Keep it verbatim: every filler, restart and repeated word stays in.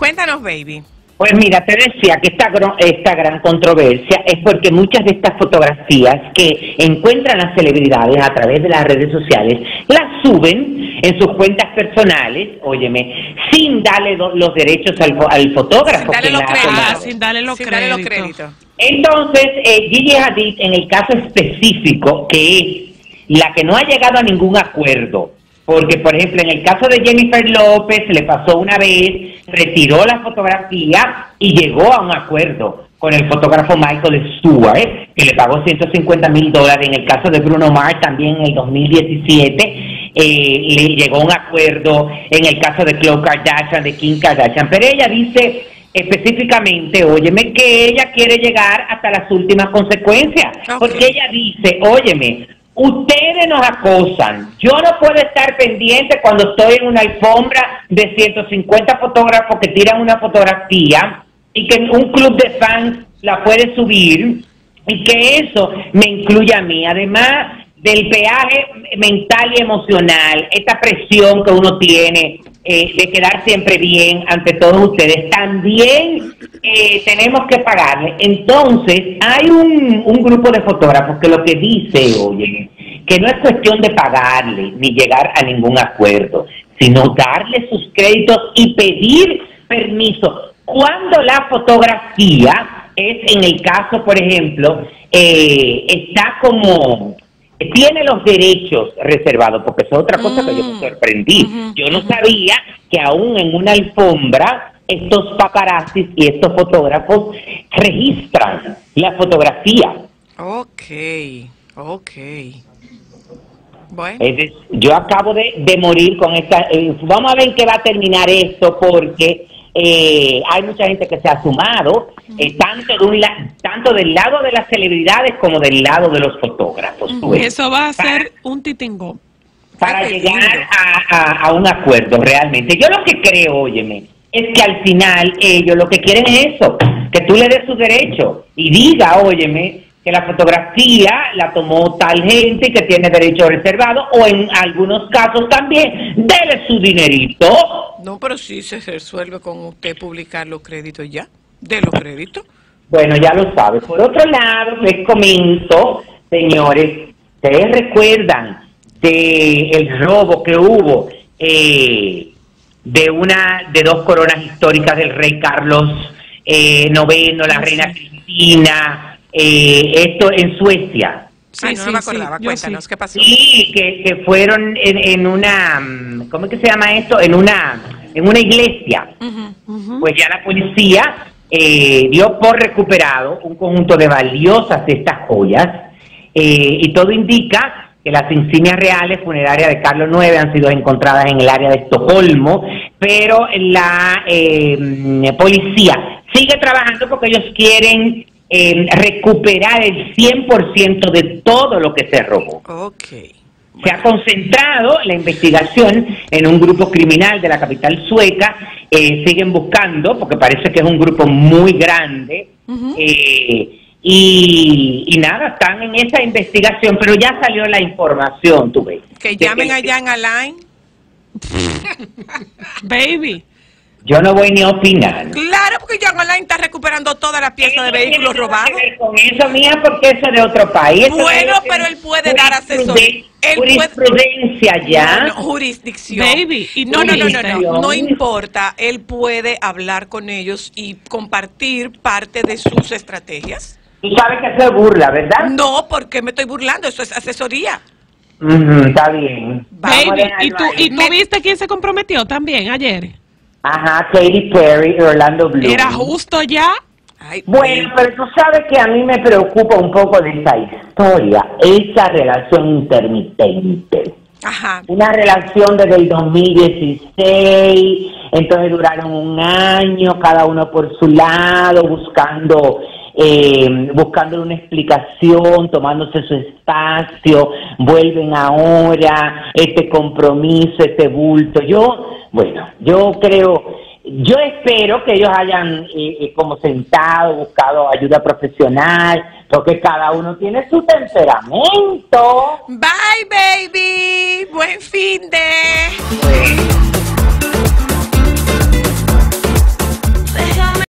Cuéntanos, baby. Pues mira, te decía que esta, esta gran controversia es porque muchas de estas fotografías que encuentran las celebridades a través de las redes sociales las suben en sus cuentas personales, óyeme, sin darle do, los derechos al, al fotógrafo. Sin darle los créditos. Sin darle los sin créditos. Darle los créditos. Entonces, eh, Gigi Hadid, en el caso específico, que es la que no ha llegado a ningún acuerdo, porque, por ejemplo, en el caso de Jennifer López, le pasó una vez, retiró la fotografía y llegó a un acuerdo con el fotógrafo Michael Stewart, que le pagó ciento cincuenta mil dólares. En el caso de Bruno Mars, también en el dos mil diecisiete, eh, le llegó a un acuerdo. En el caso de Khloe Kardashian, de Kim Kardashian. Pero ella dice específicamente, óyeme, que ella quiere llegar hasta las últimas consecuencias. Okay. Porque ella dice, óyeme, ustedes nos acosan, yo no puedo estar pendiente cuando estoy en una alfombra de ciento cincuenta fotógrafos que tiran una fotografía y que un club de fans la puede subir y que eso me incluye a mí, además del peaje mental y emocional, esta presión que uno tiene eh, de quedar siempre bien ante todos ustedes, también eh, tenemos que pagarle. Entonces, hay un, un grupo de fotógrafos que lo que dice, oye, que no es cuestión de pagarle ni llegar a ningún acuerdo, sino darle sus créditos y pedir permiso. Cuando la fotografía es, en el caso, por ejemplo, eh, está como... tiene los derechos reservados, porque eso es otra cosa mm. que yo me sorprendí. Uh-huh, yo no uh-huh. sabía que aún en una alfombra estos paparazzis y estos fotógrafos registran la fotografía. Ok, ok. Bueno. Es decir, yo acabo de, de morir con esta... Eh, vamos a ver en qué va a terminar esto, porque eh, hay mucha gente que se ha sumado, eh, tanto, de un la, tanto del lado de las celebridades como del lado de los fotógrafos. Uh-huh. Eso va a para, ser un titingo. Para llegar a, a, a un acuerdo realmente. Yo lo que creo, óyeme, es que al final ellos lo que quieren es eso, que tú le des su derecho y diga, óyeme, que la fotografía la tomó tal gente que tiene derecho reservado, o en algunos casos también, dele su dinerito. No, pero sí se resuelve con usted publicar los créditos ya, de los créditos. Bueno, ya lo sabe. Por otro lado, les comento, señores, ustedes recuerdan de el robo que hubo eh, de una de dos coronas históricas del rey Carlos eh, noveno, la reina Cristina. Eh, esto en Suecia. Sí, Ay, no, sí, no me acordaba, sí, cuéntanos, sí. ¿Qué pasó? Sí, que, que fueron en, en una, ¿cómo es que se llama esto? En una, en una iglesia. Uh-huh, uh-huh. Pues ya la policía eh, dio por recuperado un conjunto de valiosas de estas joyas, eh, y todo indica que las insignias reales funerarias de Carlos noveno han sido encontradas en el área de Estocolmo, pero la eh, policía sigue trabajando porque ellos quieren Eh, recuperar el cien por ciento de todo lo que se robó. Okay. Bueno. Se ha concentrado la investigación en un grupo criminal de la capital sueca, eh, siguen buscando, porque parece que es un grupo muy grande, uh-huh. eh, y, y nada, están en esa investigación, pero ya salió la información, tú ves. Que llamen que, allá en Align. Baby. Yo no voy ni a opinar. Claro, porque John Online está recuperando todas las piezas de vehículos robados. Con eso, mía, porque eso es de otro país. Bueno, pero él puede dar asesoría. Jurisprudencia puede, ya. No, no, jurisdicción. Baby. Y no, no, no, no, no, no, no importa. Él puede hablar con ellos y compartir parte de sus estrategias. Tú sabes que eso es burla, ¿verdad? No, porque me estoy burlando. Eso es asesoría. Uh-huh, está bien. Baby, ¿y tú, ¿y tú viste quién se comprometió también ayer? Ajá, Katy Perry y Orlando Bloom. ¿Era justo ya? Ay, bueno, pero tú sabes que a mí me preocupa un poco de esa historia, esa relación intermitente. Ajá. Una relación desde el dos mil dieciséis, entonces duraron un año, cada uno por su lado, buscando... Eh, buscando una explicación, tomándose su espacio, vuelven ahora, este compromiso, este bulto. Yo, bueno, yo creo, yo espero que ellos hayan eh, eh, como sentado, buscado ayuda profesional, porque cada uno tiene su temperamento. Bye, baby. Buen fin de... Bueno.